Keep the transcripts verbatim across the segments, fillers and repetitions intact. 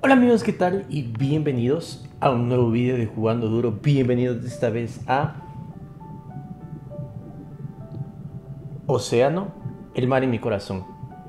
Hola amigos, ¿qué tal? Y bienvenidos a un nuevo vídeo de Jugando Duro. Bienvenidos esta vez a Océano, el mar en mi corazón.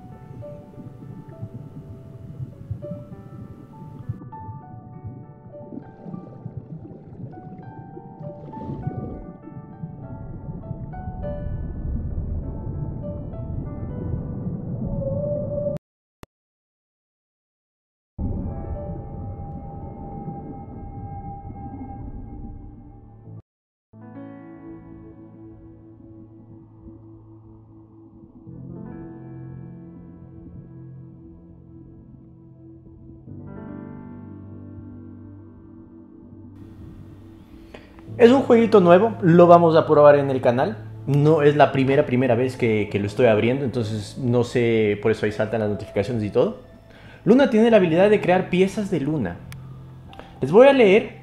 Es un jueguito nuevo, lo vamos a probar en el canal. No es la primera, primera vez que, que lo estoy abriendo, entonces no sé, por eso ahí saltan las notificaciones y todo. Luna tiene la habilidad de crear piezas de luna. Les voy a leer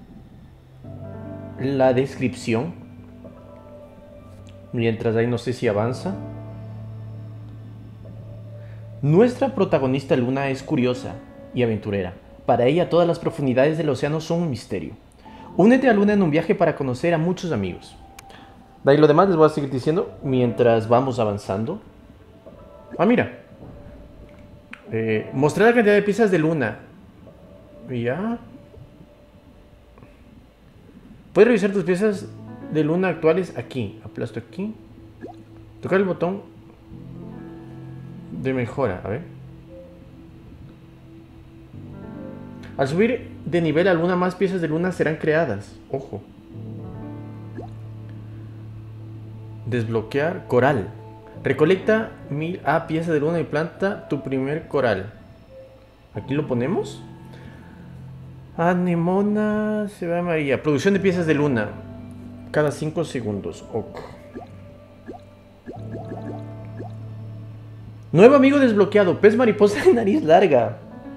la descripción. Mientras ahí no sé si avanza. Nuestra protagonista Luna es curiosa y aventurera. Para ella todas las profundidades del océano son un misterio. Únete a Luna en un viaje para conocer a muchos amigos. De ahí lo demás les voy a seguir diciendo mientras vamos avanzando. Ah, mira. Eh, mostrar la cantidad de piezas de Luna. Ya. Puedes revisar tus piezas de Luna actuales aquí. Aplasto aquí. Tocar el botón de mejora. A ver. Al subir de nivel a Luna, más piezas de Luna serán creadas. Ojo. Desbloquear coral. Recolecta mil A piezas de Luna y planta tu primer coral. Aquí lo ponemos. Anemona se va amarilla. Producción de piezas de Luna. Cada cinco segundos. Ok. Nuevo amigo desbloqueado. Pez mariposa de nariz larga.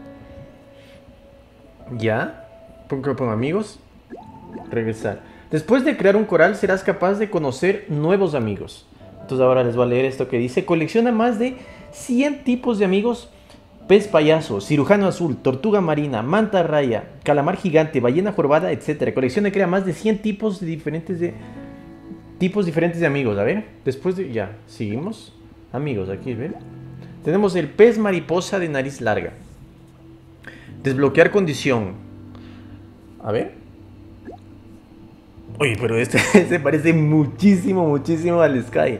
Ya. Pongo, pongo amigos. Regresar. Después de crear un coral serás capaz de conocer nuevos amigos. Entonces ahora les voy a leer esto que dice. Colecciona más de cien tipos de amigos. Pez payaso, cirujano azul, tortuga marina, manta raya, calamar gigante, ballena jorobada, etcétera. Colecciona y crea más de cien tipos de diferentes de tipos diferentes de amigos. A ver. Después de... Ya. Seguimos. Amigos. Aquí, ¿ven? Tenemos el pez mariposa de nariz larga. Desbloquear condición. A ver. Oye, pero este se parece muchísimo, muchísimo al Sky.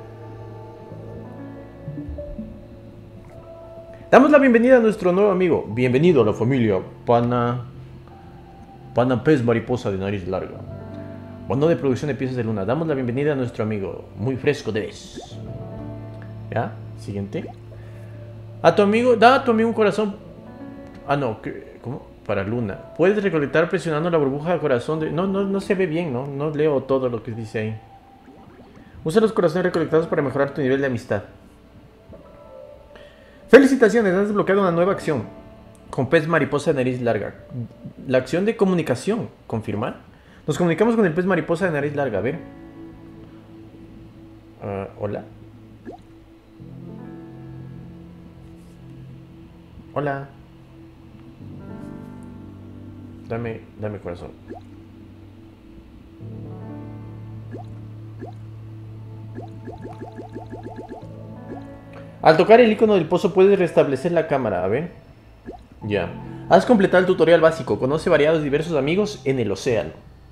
Damos la bienvenida a nuestro nuevo amigo. Bienvenido a la familia Pana... Pana pez mariposa de nariz larga. Bono de producción de piezas de luna. Damos la bienvenida a nuestro amigo. Muy fresco de vez. ¿Ya? Siguiente. A tu amigo... Da a tu amigo un corazón... Ah, no. ¿Cómo? Para Luna. Puedes recolectar presionando la burbuja de corazón de... No, no, no se ve bien, ¿no? No leo todo lo que dice ahí. Usa los corazones recolectados para mejorar tu nivel de amistad. Felicitaciones, has desbloqueado una nueva acción. Con pez mariposa de nariz larga. La acción de comunicación. ¿Confirmar? Nos comunicamos con el pez mariposa de nariz larga. A ver. Uh, Hola. Hola. Dame, dame corazón. Al tocar el icono del pozo puedes restablecer la cámara, a ver. Ya. Has completado el tutorial básico. Conoce variados y diversos amigos en el océano.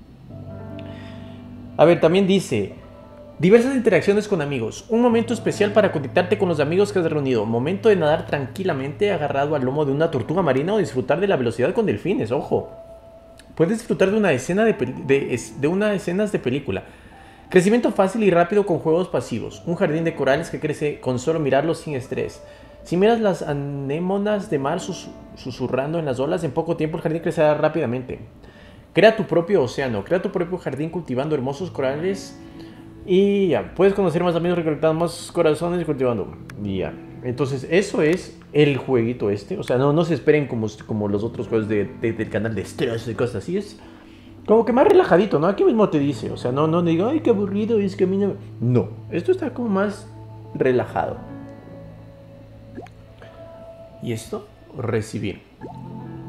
A ver, también dice... Diversas interacciones con amigos. Un momento especial para conectarte con los amigos que has reunido. Momento de nadar tranquilamente agarrado al lomo de una tortuga marina o disfrutar de la velocidad con delfines. Ojo. Puedes disfrutar de una escena de, de, de una escenas de película. Crecimiento fácil y rápido con juegos pasivos. Un jardín de corales que crece con solo mirarlos sin estrés. Si miras las anémonas de mar sus, susurrando en las olas, en poco tiempo el jardín crecerá rápidamente. Crea tu propio océano. Crea tu propio jardín cultivando hermosos corales. Y ya. Puedes conocer más amigos recolectando más corazones y cultivando. Y ya. Entonces eso es el jueguito este. O sea, no, no se esperen como, como los otros juegos de, de, del canal de Stress y cosas así. Es como que más relajadito, ¿no? Aquí mismo te dice. O sea, no, no digo, ay, qué aburrido, es que a mí no... No, esto está como más relajado. Y esto, recibir.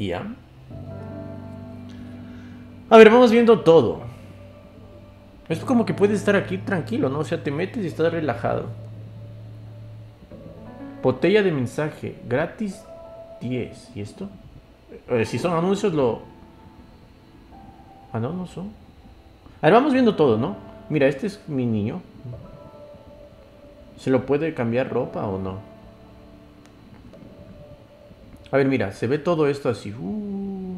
Ya. A ver, vamos viendo todo. Esto como que puedes estar aquí tranquilo, ¿no? O sea, te metes y estás relajado. Botella de mensaje. Gratis diez. ¿Y esto? Eh, si son anuncios lo... Ah, no, no son. A ver, vamos viendo todo, ¿no? Mira, este es mi niño. ¿Se lo puede cambiar ropa o no? A ver, mira, se ve todo esto así. Uh.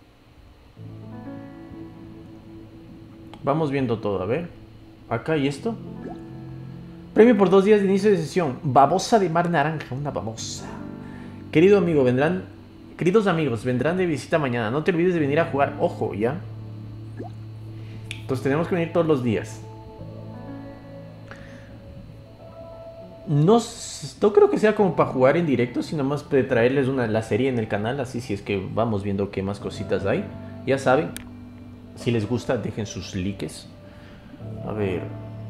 Vamos viendo todo, a ver. Acá y esto. Premio por dos días de inicio de sesión. Babosa de mar naranja, una babosa. Querido amigo, vendrán... Queridos amigos, vendrán de visita mañana. No te olvides de venir a jugar. Ojo, ¿ya? Entonces tenemos que venir todos los días. No, no creo que sea como para jugar en directo, sino más de traerles una, la serie en el canal. Así si es que vamos viendo qué más cositas hay. Ya saben, si les gusta, dejen sus likes. A ver.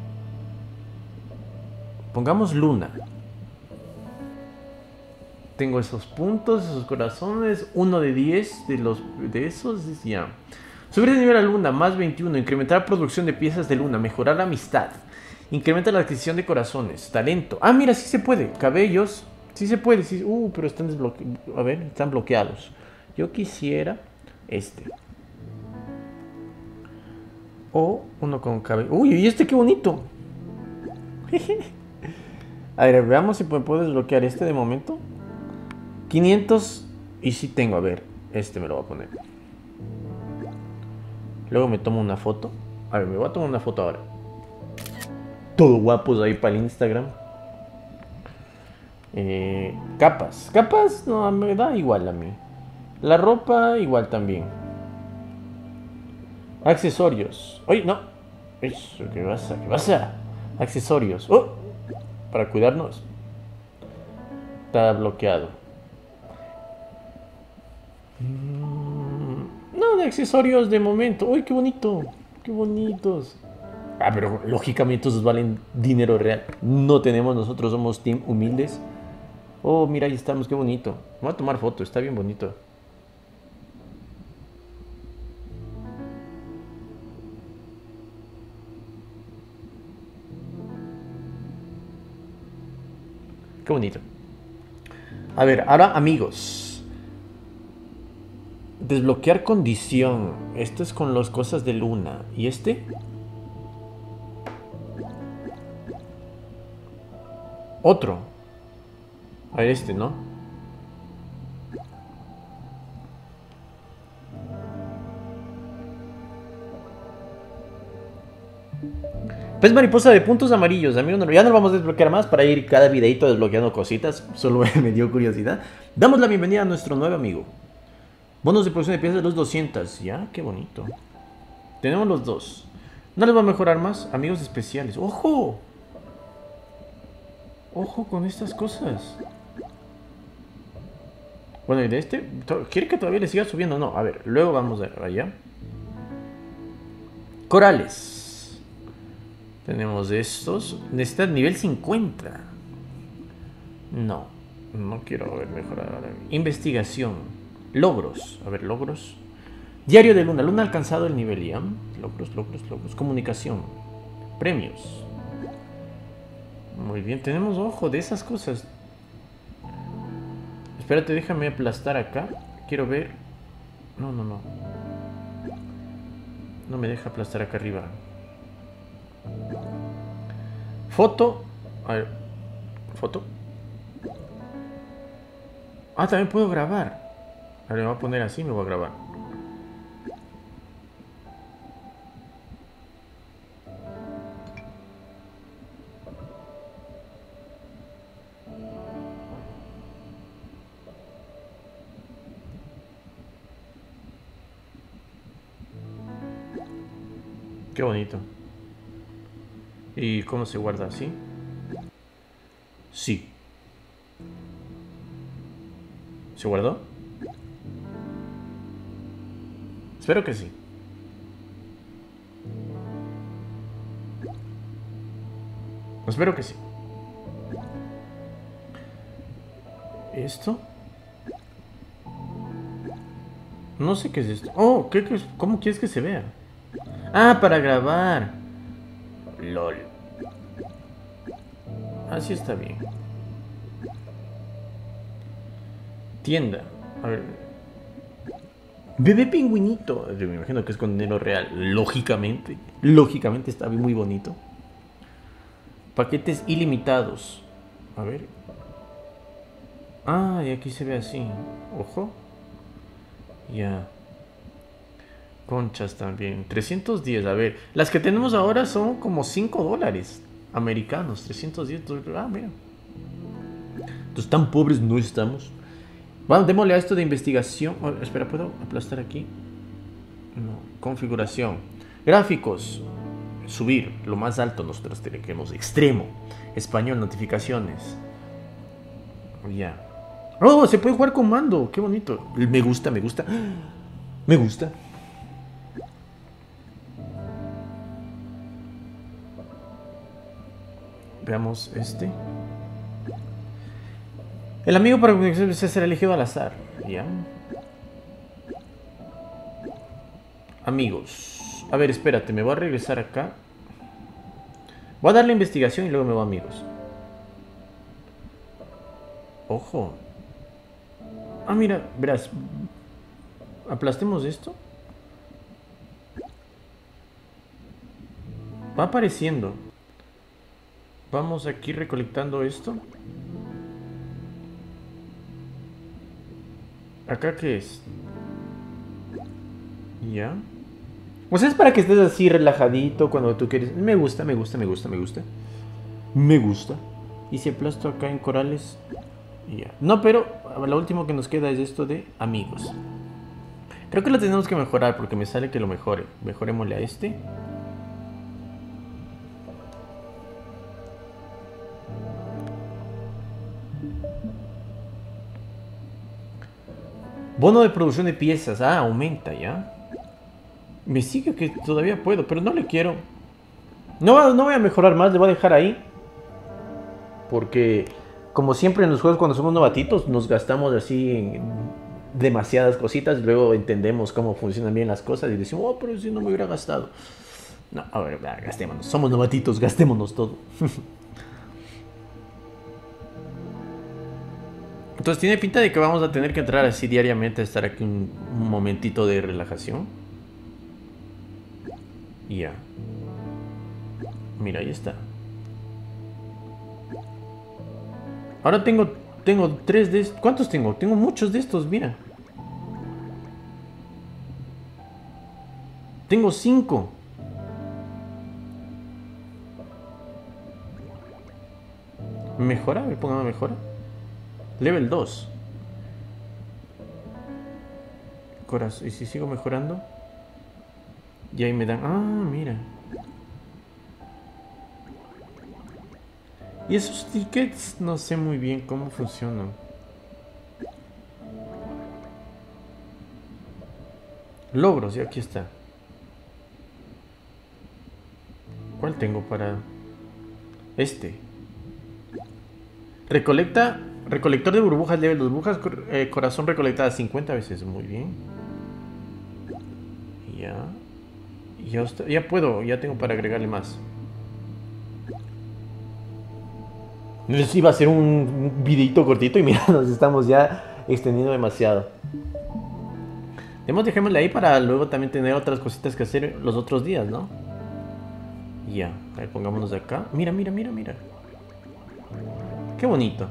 Pongamos Luna. Tengo esos puntos, esos corazones. Uno de diez de, los, de esos. Ya. Subir de nivel a Luna, más veintiuno. Incrementar la producción de piezas de Luna. Mejorar la amistad. Incrementa la adquisición de corazones. Talento. Ah, mira, sí se puede. Cabellos. Sí se puede. Sí. Uh, pero están desbloqueados. A ver, están bloqueados. Yo quisiera este. O uno con cabello. Uy, y este qué bonito. A ver, veamos si puedo desbloquear este de momento. quinientos. Y sí tengo, a ver. Este me lo voy a poner. Luego me tomo una foto. A ver, me voy a tomar una foto ahora. Todo guapos ahí para el Instagram. Eh, capas. Capas no, me da igual a mí. La ropa igual también. Accesorios. Oye, no. Eso, ¿qué pasa? ¿Qué pasa? Accesorios. Oh, para cuidarnos. Está bloqueado. No, de accesorios de momento. Uy, qué bonito. Qué bonitos. Ah, pero lógicamente esos valen dinero real. No tenemos, nosotros somos team humildes. Oh, mira, ahí estamos, qué bonito. Voy a tomar foto, está bien bonito. Qué bonito. A ver, ahora amigos. Desbloquear condición. Esto es con las cosas de Luna. ¿Y este? Otro. A ver, este, ¿no? Pez mariposa de puntos amarillos, amigos. Ya no lo vamos a desbloquear más para ir cada videito desbloqueando cositas. Solo me dio curiosidad. Damos la bienvenida a nuestro nuevo amigo. Bonos de producción de piezas de los doscientos. Ya, qué bonito. Tenemos los dos. No les va a mejorar más. Amigos especiales. ¡Ojo! Ojo con estas cosas. Bueno, y de este... ¿Quiere que todavía le siga subiendo? No, a ver. Luego vamos allá. Corales. Tenemos estos. Necesita nivel cincuenta. No. No quiero ver mejorar. Investigación. Logros. A ver, logros. Diario de Luna. Luna ha alcanzado el nivel ya. Logros, logros, logros. Comunicación. Premios. Muy bien. Tenemos ojo de esas cosas. Espérate, déjame aplastar acá. Quiero ver. No, no, no. No me deja aplastar acá arriba. Foto. A ver. Foto. Ah, también puedo grabar. A ver, me voy a poner así y me voy a grabar. Qué bonito. ¿Y cómo se guarda así? Sí. ¿Se guardó? Espero que sí. Espero que sí. ¿Esto? No sé qué es esto. Oh, ¿qué, qué, ¿cómo quieres que se vea? Ah, para grabar. LOL. Así está bien. Tienda. A ver. Bebé pingüinito. Yo me imagino que es con dinero real. Lógicamente. Lógicamente está muy bonito. Paquetes ilimitados. A ver. Ah, y aquí se ve así. Ojo. Ya. Conchas también. trescientos diez. A ver. Las que tenemos ahora son como cinco dólares americanos. trescientos diez dólares. Ah, mira. Entonces tan pobres no estamos. Bueno, démosle a esto de investigación. Oh, espera, ¿puedo aplastar aquí? No. Configuración. Gráficos. Subir. Lo más alto nosotros tenemos. Extremo. Español. Notificaciones. Ya. Oh, se puede jugar con mando. Qué bonito. Me gusta, me gusta. Me gusta. Veamos este. El amigo para comunicación será elegido al azar. Ya. Amigos. A ver, espérate, me voy a regresar acá. Voy a darle investigación y luego me voy a amigos. Ojo. Ah, mira, verás. Aplastemos esto. Va apareciendo. Vamos aquí recolectando esto. ¿Acá qué es? Ya. O sea, es para que estés así relajadito cuando tú quieres. Me gusta, me gusta, me gusta, me gusta. Me gusta. Y si aplasto acá en corales. Ya. No, pero lo último que nos queda es esto de amigos. Creo que lo tenemos que mejorar porque me sale que lo mejore. Mejorémosle a este. Bono de producción de piezas. Ah, aumenta ya. Me sigue que todavía puedo, pero no le quiero. No, no voy a mejorar más, le voy a dejar ahí. Porque, como siempre en los juegos cuando somos novatitos, nos gastamos así en demasiadas cositas. Luego entendemos cómo funcionan bien las cosas y decimos, oh, pero si no me hubiera gastado. No, a ver, gastémonos. Somos novatitos, gastémonos todo. Entonces tiene pinta de que vamos a tener que entrar así diariamente a estar aquí un, un momentito de relajación. Y ya. Mira, ahí está. Ahora tengo tengo tres de estos. ¿Cuántos tengo? Tengo muchos de estos, mira. Tengo cinco. Mejora, me pongo mejora. Level dos. Corazón. ¿Y si sigo mejorando? Y ahí me dan... Ah, mira. Y esos tickets no sé muy bien cómo funcionan. Logros, y aquí está. ¿Cuál tengo para...? Este. Recolecta... Recolector de burbujas, level dos burbujas, eh, corazón recolectada cincuenta veces. Muy bien. Ya. Ya, ya puedo, ya tengo para agregarle más. Les iba a hacer un videito cortito y mira, nos estamos ya extendiendo demasiado. Dejémosle ahí para luego también tener otras cositas que hacer los otros días, ¿no? Ya, a ver, pongámonos de acá. Mira, mira, mira, mira. Qué bonito.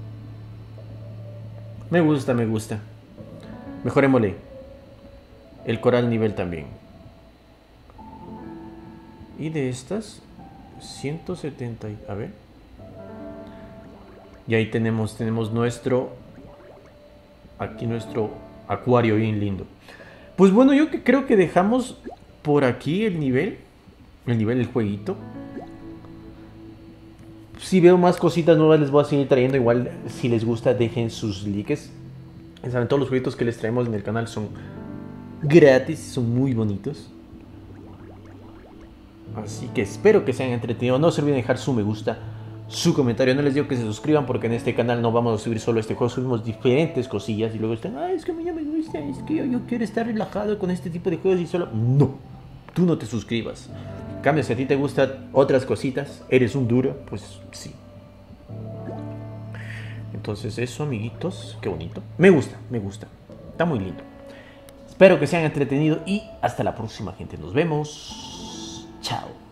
Me gusta, me gusta. Mejorémosle. El coral nivel también. Y de estas, ciento setenta. A ver. Y ahí tenemos, tenemos nuestro... Aquí nuestro acuario bien lindo. Pues bueno, yo que creo que dejamos por aquí el nivel. El nivel del jueguito. Si veo más cositas nuevas les voy a seguir trayendo. Igual si les gusta dejen sus likes. Saben, todos los jueguitos que les traemos en el canal son gratis, son muy bonitos. Así que espero que se hayan entretenido. No se olviden dejar su me gusta, su comentario. No les digo que se suscriban porque en este canal no vamos a subir solo este juego, subimos diferentes cosillas y luego están, ay, es que a mí no me gusta, es que yo, yo quiero estar relajado con este tipo de juegos y solo... No, tú no te suscribas. En cambio, si a ti te gustan otras cositas, eres un duro, pues sí. Entonces eso, amiguitos, qué bonito. Me gusta, me gusta. Está muy lindo. Espero que se hayan entretenido y hasta la próxima, gente. Nos vemos. Chao.